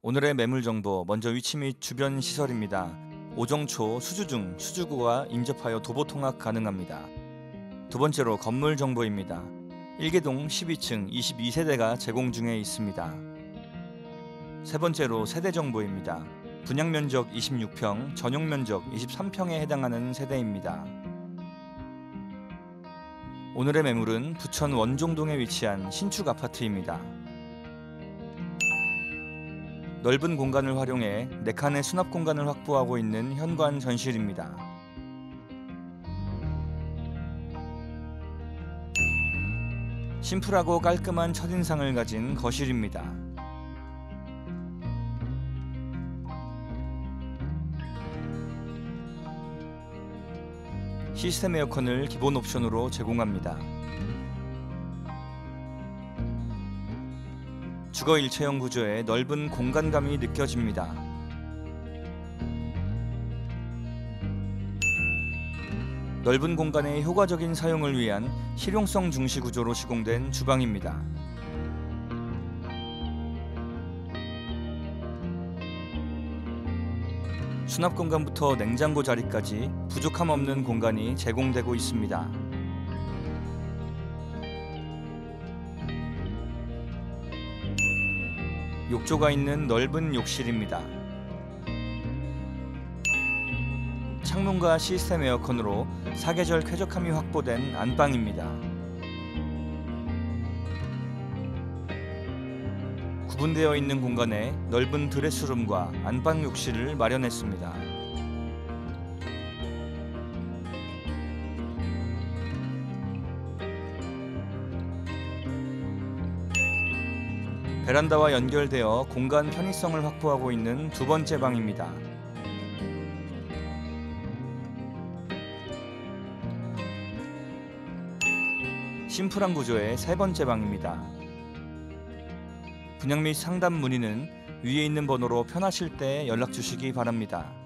오늘의 매물 정보, 먼저 위치 및 주변 시설입니다. 오정초, 수주중, 수주구와 인접하여 도보 통학 가능합니다. 두 번째로 건물 정보입니다. 1개동 12층 22세대가 제공 중에 있습니다. 세 번째로 세대 정보입니다. 분양 면적 26평, 전용 면적 23평에 해당하는 세대입니다. 오늘의 매물은 부천 원종동에 위치한 신축 아파트입니다. 넓은 공간을 활용해 4칸의 수납 공간을 확보하고 있는 현관 전실입니다. 심플하고 깔끔한 첫인상을 가진 거실입니다. 시스템 에어컨을 기본 옵션으로 제공합니다. 주거 일체형 구조의 넓은 공간감이 느껴집니다. 넓은 공간의 효과적인 사용을 위한 실용성 중시 구조로 시공된 주방입니다. 수납 공간부터 냉장고 자리까지 부족함 없는 공간이 제공되고 있습니다. 욕조가 있는 넓은 욕실입니다. 창문과 시스템 에어컨으로 사계절 쾌적함이 확보된 안방입니다. 구분되어 있는 공간에 넓은 드레스룸과 안방 욕실을 마련했습니다. 베란다와 연결되어 공간 편의성을 확보하고 있는 두 번째 방입니다. 심플한 구조의 세 번째 방입니다. 분양 및 상담 문의는 위에 있는 번호로 편하실 때 연락 주시기 바랍니다.